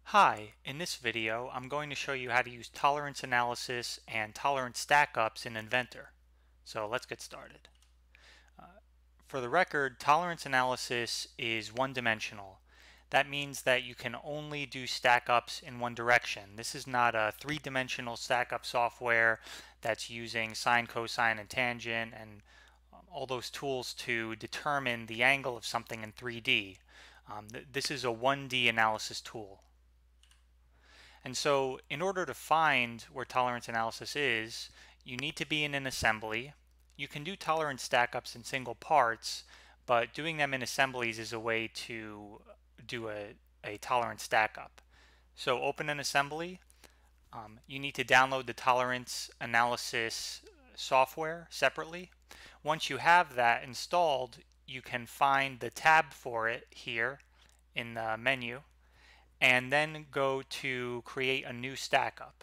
Hi, in this video I'm going to show you how to use tolerance analysis and tolerance stackups in Inventor. So let's get started. For the record, tolerance analysis is one-dimensional. That means that you can only do stackups in one direction. This is not a three-dimensional stackup software that's using sine, cosine, and tangent and all those tools to determine the angle of something in 3D. This is a 1D analysis tool. And so in order to find where tolerance analysis is, you need to be in an assembly. You can do tolerance stackups in single parts, but doing them in assemblies is a way to do a tolerance stackup. So open an assembly. You need to download the tolerance analysis software separately. Once you have that installed, you can find the tab for it here in the menu, and then go to create a new stackup.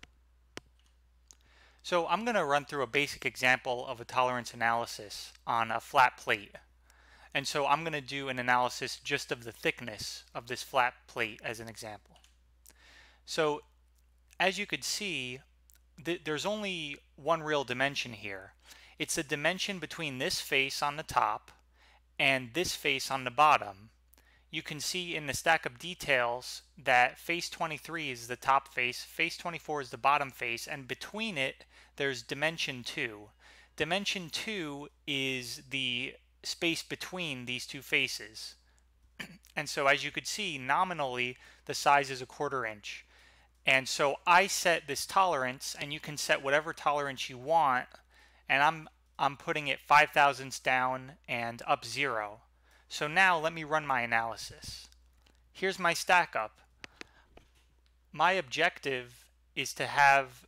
So I'm going to run through a basic example of a tolerance analysis on a flat plate. And so I'm going to do an analysis just of the thickness of this flat plate as an example. So as you could see, there's only one real dimension here. It's the dimension between this face on the top and this face on the bottom. You can see in the stack-up details that face 23 is the top face, face 24 is the bottom face, and between it there's dimension 2. Dimension 2 is the space between these two faces. And so as you could see, nominally the size is 1/4 inch. And so I set this tolerance, and you can set whatever tolerance you want, and I'm putting it 5 thousandths down and up 0. So now let me run my analysis. Here's my stackup. My objective is to have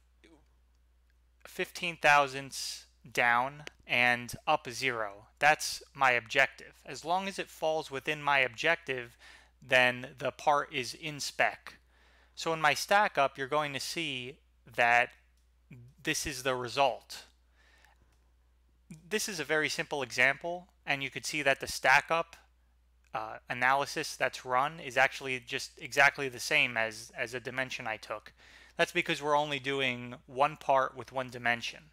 15 thousandths down and up 0. That's my objective. As long as it falls within my objective, then the part is in spec. So in my stackup, you're going to see that this is the result. This is a very simple example, and you could see that the stackup analysis that's run is actually just exactly the same as a dimension I took. That's because we're only doing one part with one dimension.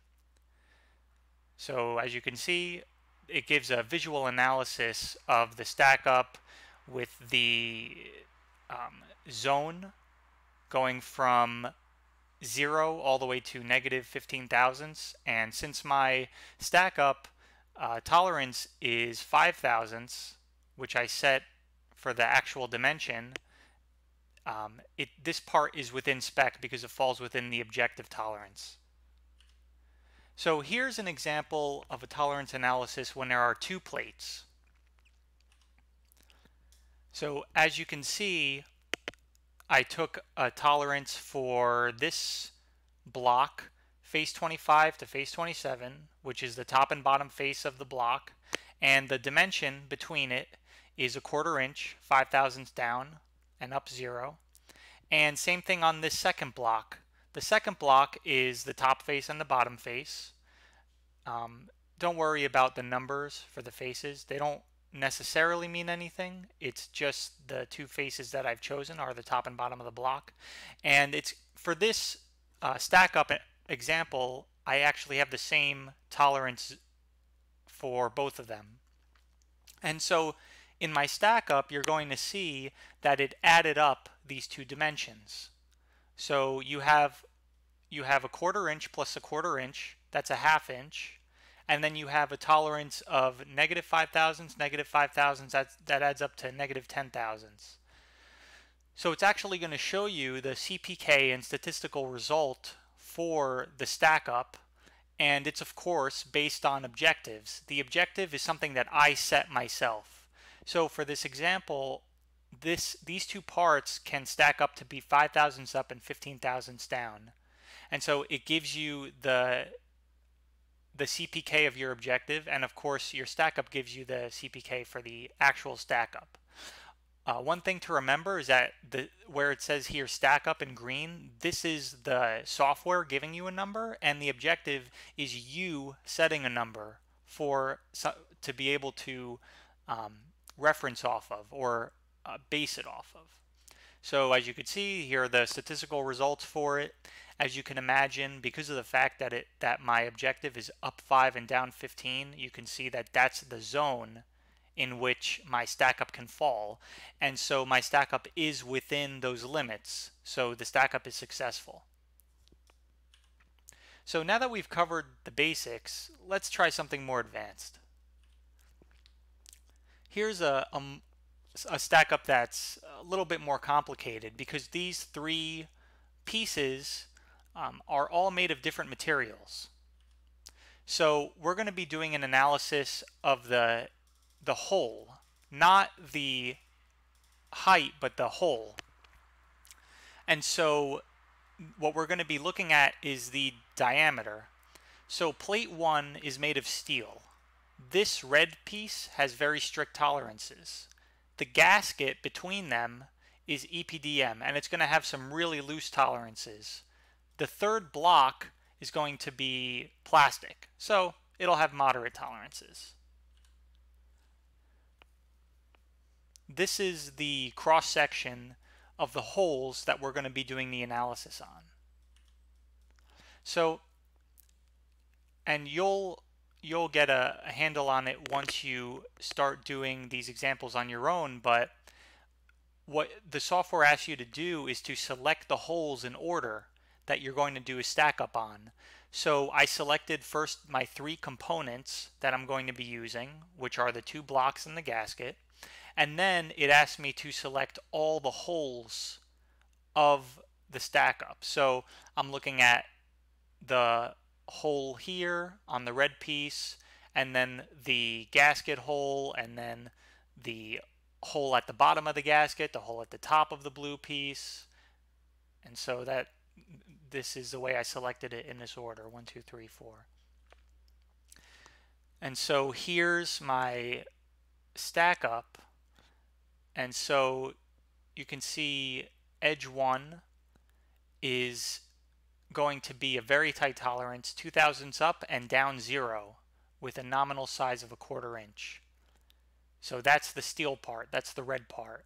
So as you can see, it gives a visual analysis of the stackup with the zone going from 0 all the way to negative 15 thousandths. And since my stackup tolerance is 5 thousandths, which I set for the actual dimension, this part is within spec because it falls within the objective tolerance. So here's an example of a tolerance analysis when there are two plates. So as you can see, I took a tolerance for this block, face 25 to face 27, which is the top and bottom face of the block, and the dimension between it is 1/4 inch, 5 thousandths down and up 0. And same thing on this second block. The second block is the top face and the bottom face. Don't worry about the numbers for the faces. They don't necessarily mean anything. It's just the two faces that I've chosen are the top and bottom of the block. And it's for this stack up example, I actually have the same tolerance for both of them. And so in my stack up, you're going to see that it added up these two dimensions. So you have 1/4 inch plus 1/4 inch, that's a 1/2 inch. And then you have a tolerance of negative 5 thousandths, negative 5 thousandths, that adds up to negative 10 thousandths. So it's actually going to show you the CPK and statistical result for the stack up, and it's of course based on objectives. The objective is something that I set myself. So for this example, these two parts can stack up to be 5 thousandths up and 15 thousandths down. And so it gives you the CPK of your objective, and of course your stackup gives you the CPK for the actual stackup. One thing to remember is that where it says here stackup in green, this is the software giving you a number, and the objective is you setting a number to be able to reference off of or base it off of. So as you can see, here are the statistical results for it. As you can imagine, because of the fact that my objective is up 5 and down 15, you can see that that's the zone in which my stack up can fall. And so my stack up is within those limits. So the stack up is successful. So now that we've covered the basics, let's try something more advanced. Here's a stack up that's a little bit more complicated because these three pieces are all made of different materials. So we're going to be doing an analysis of the whole, not the height, but the whole. And so what we're going to be looking at is the diameter. So plate 1 is made of steel. This red piece has very strict tolerances. The gasket between them is EPDM, and it's going to have some really loose tolerances. The third block is going to be plastic, so it'll have moderate tolerances. This is the cross-section of the holes that we're going to be doing the analysis on. So, and you'll get a handle on it once you start doing these examples on your own, but what the software asks you to do is to select the holes in order that you're going to do a stack up on. So I selected first my 3 components that I'm going to be using, which are the 2 blocks and the gasket, and then it asked me to select all the holes of the stack up. So I'm looking at the hole here on the red piece, and then the gasket hole, and then the hole at the bottom of the gasket, the hole at the top of the blue piece. And so that this is the way I selected it in this order: 1, 2, 3, 4. And so here's my stack up, and so you can see edge 1 is going to be a very tight tolerance, 2 thousandths up and down 0, with a nominal size of 1/4 inch. So that's the steel part, that's the red part.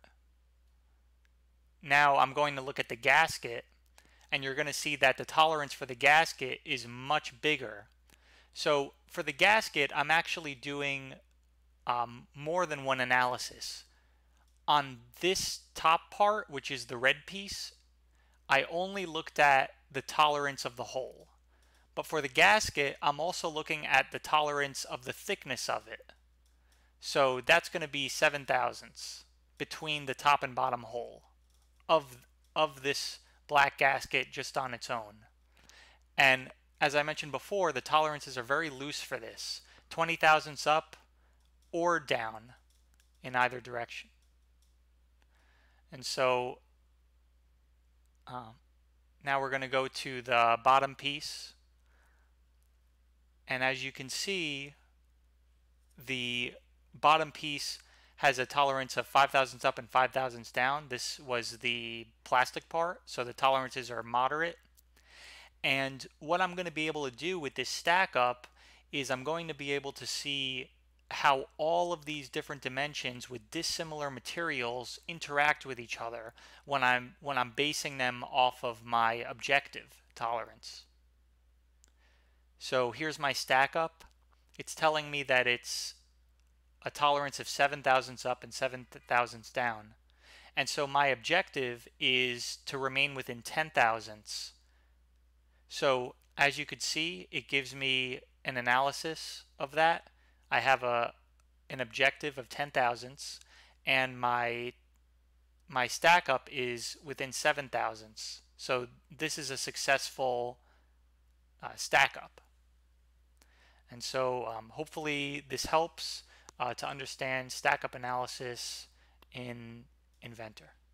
Now I'm going to look at the gasket, and you're going to see that the tolerance for the gasket is much bigger. So for the gasket, I'm actually doing more than one analysis. On this top part, which is the red piece, I only looked at the tolerance of the hole. But for the gasket, I'm also looking at the tolerance of the thickness of it. So that's going to be 7 thousandths between the top and bottom hole of this black gasket just on its own. And as I mentioned before, the tolerances are very loose for this, 20 thousandths up or down in either direction. And so now we're going to go to the bottom piece, and as you can see, the bottom piece has a tolerance of 5 thousandths up and 5 thousandths down. This was the plastic part, so the tolerances are moderate. And what I'm going to be able to do with this stack up is I'm going to be able to see how all of these different dimensions with dissimilar materials interact with each other when I'm basing them off of my objective tolerance. So here's my stack up. It's telling me that it's a tolerance of 7 thousandths up and 7 thousandths down. And so my objective is to remain within 10 thousandths. So as you could see, it gives me an analysis of that. I have an objective of 10 thousandths, and my stack up is within 7 thousandths. So this is a successful stack up. And so hopefully this helps to understand stack up analysis in Inventor.